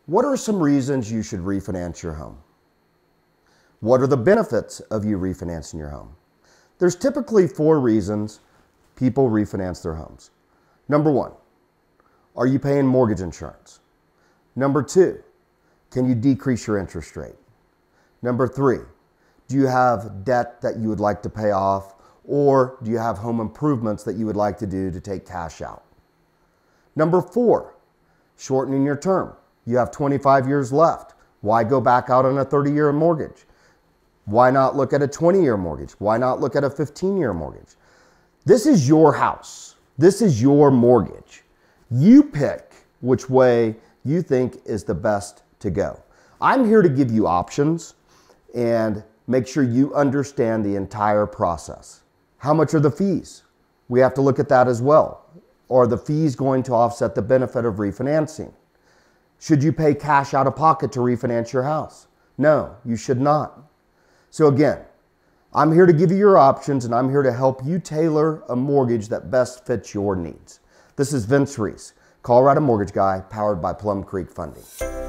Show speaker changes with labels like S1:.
S1: What are some reasons you should refinance your home? What are the benefits of you refinancing your home? There's typically 4 reasons people refinance their homes. Number 1, are you paying mortgage insurance? Number 2, can you decrease your interest rate? Number 3, do you have debt that you would like to pay off, or do you have home improvements that you would like to do to take cash out? Number 4, shortening your term. You have 25 years left. Why go back out on a 30-year mortgage? Why not look at a 20-year mortgage? Why not look at a 15-year mortgage? This is your house. This is your mortgage. You pick which way you think is the best to go. I'm here to give you options and make sure you understand the entire process. How much are the fees? We have to look at that as well. Are the fees going to offset the benefit of refinancing? Should you pay cash out of pocket to refinance your house? No, you should not. So again, I'm here to give you your options, and I'm here to help you tailor a mortgage that best fits your needs. This is Vince Reese, Colorado Mortgage Guy, powered by Plum Creek Funding.